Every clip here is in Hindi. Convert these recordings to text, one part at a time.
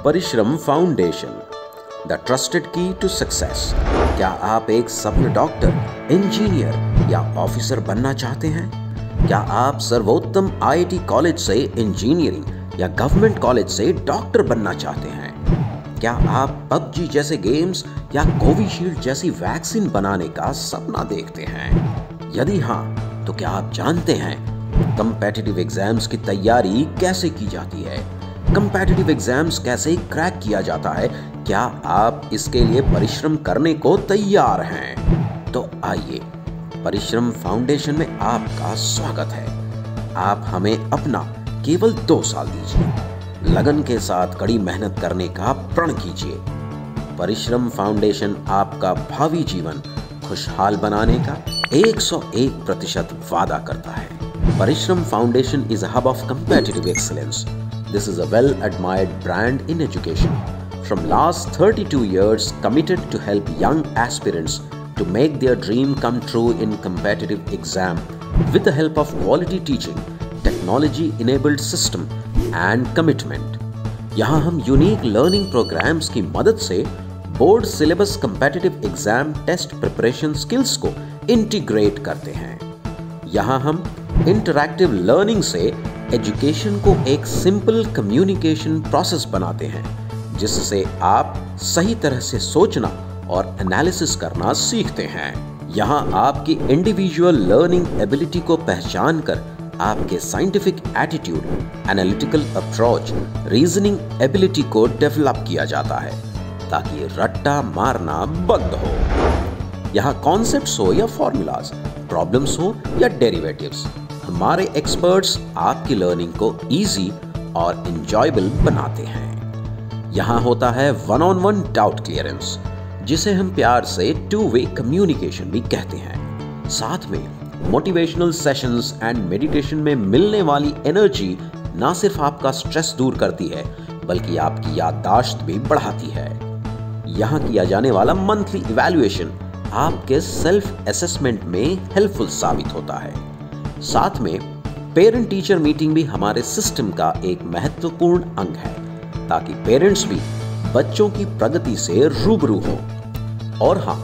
परिश्रम foundation, the trusted key to success. क्या आप एक सफल डॉक्टर, इंजीनियर या ऑफिसर बनना चाहते हैं? क्या आप सर्वोत्तम आईआईटी कॉलेज से इंजीनियरिंग या गवर्नमेंट कॉलेज से डॉक्टर बनना चाहते हैं? क्या आप पबजी जैसे गेम्स या कोविशील्ड जैसी वैक्सीन बनाने का सपना देखते हैं? यदि हाँ, तो क्या आप जानते हैं कॉम्पिटिटिव एग्जाम्स की तैयारी कैसे की जाती है? कॉम्पिटिटिव एग्जाम्स कैसे क्रैक किया जाता है? क्या आप इसके लिए परिश्रम करने को तैयार हैं? तो आइए, परिश्रम फाउंडेशन में आपका स्वागत है। आप हमें अपना केवल 2 साल दीजिए, लगन के साथ कड़ी मेहनत करने का प्रण कीजिए। परिश्रम फाउंडेशन आपका भावी जीवन खुशहाल बनाने का 101% वादा करता है। Parishram foundation is a hub of competitive excellence. This is a well-admired brand in education. From last 32 years, committed to help young aspirants to make their dream come true in competitive exam with the help of quality teaching, technology-enabled system and commitment. यहाँ हम यूनिक लर्निंग प्रोग्राम्स की मदद से board syllabus competitive exam test preparation skills को इंटीग्रेट करते हैं। यहाँ हम इंटरैक्टिव लर्निंग से एजुकेशन को एक सिंपल कम्युनिकेशन प्रोसेस बनाते हैं, जिससे आप सही तरह से सोचना और एनालिसिस करना सीखते हैं। यहाँ आपकी इंडिविजुअल लर्निंग एबिलिटी को पहचान कर आपके scientific attitude, analytical approach, reasoning ability को डेवलप किया जाता है ताकि रट्टा मारना बंद हो। यहाँ कॉन्सेप्ट्स हो या फॉर्मूलाज, प्रॉब्लम्स हो या डेरिवेटिव्स, हमारे एक्सपर्ट्स आपकी लर्निंग को इजी और एंजॉयबल बनाते हैं। यहाँ होता है 1-on-1 डाउट क्लियरेंस, जिसे हम प्यार से 2-वे कम्युनिकेशन भी कहते हैं। साथ में मोटिवेशनल सेशंस एंड मेडिटेशन में मिलने वाली एनर्जी ना सिर्फ आपका स्ट्रेस दूर करती है, बल्कि आपकी याददाश्त भी बढ़ाती है। यहाँ किया जाने वाला मंथली इवैल्यूएशन आपके सेल्फ असेसमेंट में हेल्पफुल साबित होता है। साथ में पेरेंट टीचर मीटिंग भी हमारे सिस्टम का एक महत्वपूर्ण अंग है, ताकि पेरेंट्स भी बच्चों की प्रगति से रूबरू हो। और हाँ,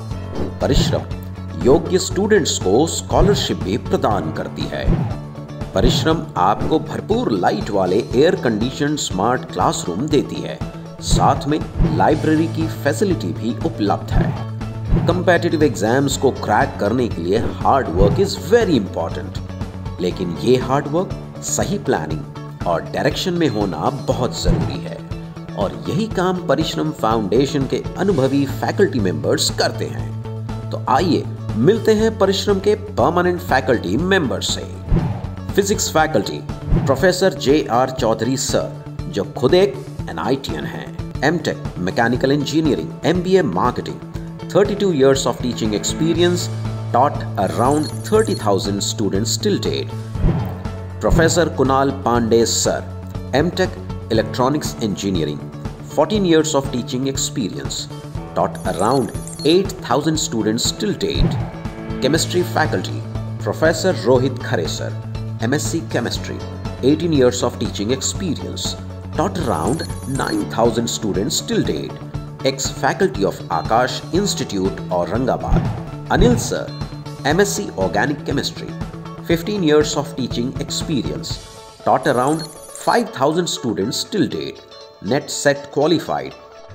परिश्रम योग्य स्टूडेंट्स को स्कॉलरशिप भी प्रदान करती है। परिश्रम आपको भरपूर लाइट वाले एयर कंडीशन स्मार्ट क्लासरूम देती है। साथ में लाइब्रेरी की फैसिलिटी भी उपलब्ध है। कॉम्पिटिटिव एग्जाम्स को क्रैक करने के लिए hard work is very important, लेकिन ये हार्ड वर्क सही प्लानिंग और डायरेक्शन में होना बहुत जरूरी है। और यही काम परिश्रम फाउंडेशन के अनुभवी फैकल्टी मेंबर्स करते हैं। तो आइए मिलते हैं परिश्रम के परमानेंट फैकल्टी मेंबर्स से। Physics faculty professor JR Chaudhary sir, जो खुद एक NITian हैं। MTech mechanical engineering, MBA marketing, 32 years of teaching experience, taught around 30,000 students till date. Professor Kunal Pandey sir, MTech electronics engineering, 14 years of teaching experience, taught around 8,000 students till date. Chemistry faculty Professor Rohit Khare sir, MSc chemistry, 18 years of teaching experience, taught around 9,000 students till date. Ex-faculty of Akash Institute, Aurangabad. Anil sir, MSc Organic Chemistry, 15 years of teaching experience, taught around 5,000 students till date. NET set qualified.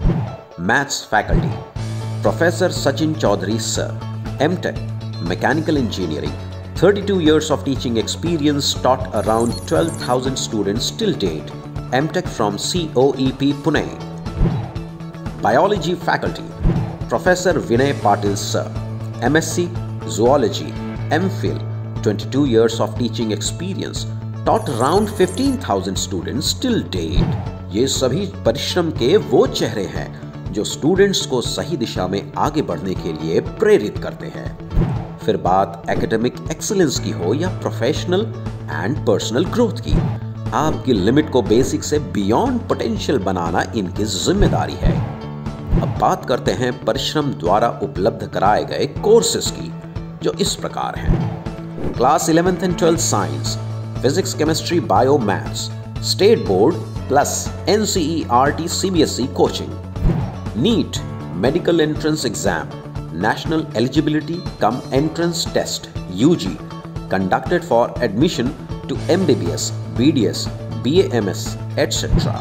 Maths faculty Professor Sachin Chaudhary sir, MTech Mechanical Engineering, 32 years of teaching experience, taught around 12,000 students till date. MTech from COEP Pune. Biology faculty Professor Vinay Patil sir, MSc Zoology, MPhil, 22 years of teaching experience, taught around 15,000 students till date. ये सभी परिश्रम के वो चेहरे हैं जो स्टूडेंट्स को सही दिशा में आगे बढ़ने के लिए प्रेरित करते हैं। फिर बात एकेडमिक एक्सीलेंस की हो या प्रोफेशनल एंड पर्सनल ग्रोथ की, आपकी लिमिट को बेसिक से बियॉन्ड पोटेंशियल बनाना इनकी जिम्मेदारी है। अब बात करते हैं परिश्रम द्वारा उपलब्ध कराए गए कोर्सेज की, जो इस प्रकार हैं। Class 11th and 12th science, physics, chemistry, bio, maths, state board plus NCERT CBSE coaching. NEET Medical Entrance Exam, National Eligibility cum Entrance Test UG, conducted for admission to MBBS, BDS, BAMS, etc.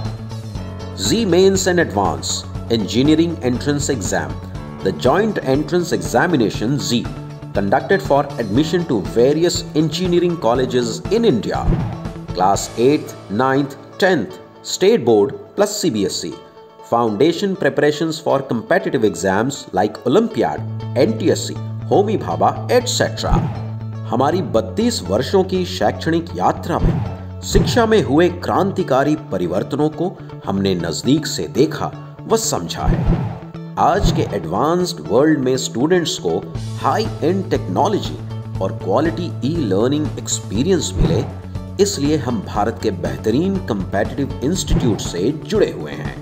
Z Mains and Advanced Engineering Entrance Exam, the Joint Entrance Examination Z, conducted for admission to various engineering colleges in India. Class 8th, 9th, 10th, State Board plus CBSE. Foundation preparations for competitive exams like Olympiad, NTSC, Homi Bhabha, etc. हमारी 32 वर्षों की शैक्षणिक यात्रा में शिक्षा में हुए क्रांतिकारी परिवर्तनों को हमने नजदीक से देखा व समझा है। आज के एडवांस्ड वर्ल्ड में स्टूडेंट्स को हाई एंड टेक्नोलॉजी और क्वालिटी ई लर्निंग एक्सपीरियंस मिले, इसलिए हम भारत के बेहतरीन कम्पेटिटिव इंस्टीट्यूट से जुड़े हुए हैं।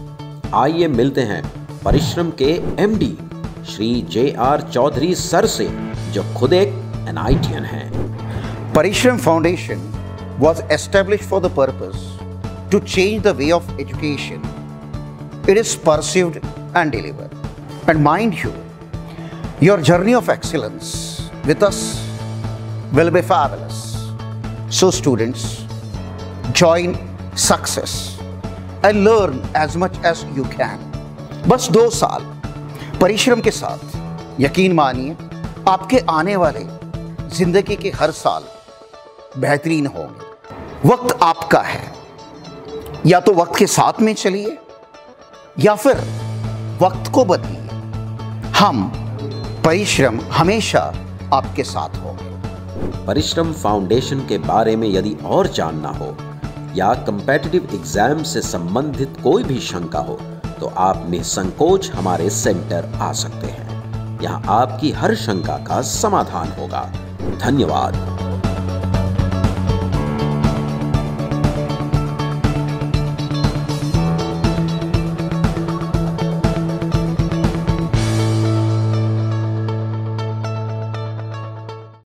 आइए मिलते हैं परिश्रम के MD Shri JR Chaudhary sir से, जो खुद एक NITian हैं। Parishram Foundation was established for the purpose to change the way of education. It is perceived and delivered. And mind you, your journey of excellence with us will be fabulous. So students, join success and learn as much as you can. बस 2 साल परिश्रम के साथ यकीन मानिए आपके आने वाले जिंदगी के हर साल बेहतरीन होंगे। वक्त आपका है, या तो वक्त के साथ में चलिए या फिर वक्त को बदलिए। हम परिश्रम हमेशा आपके साथ होंगे। परिश्रम फाउंडेशन के बारे में यदि और जानना हो या कम्पेटिटिव एग्जाम से संबंधित कोई भी शंका हो तो आप निसंकोच हमारे सेंटर आ सकते हैं। यहाँ आपकी हर शंका का समाधान होगा। धन्यवाद।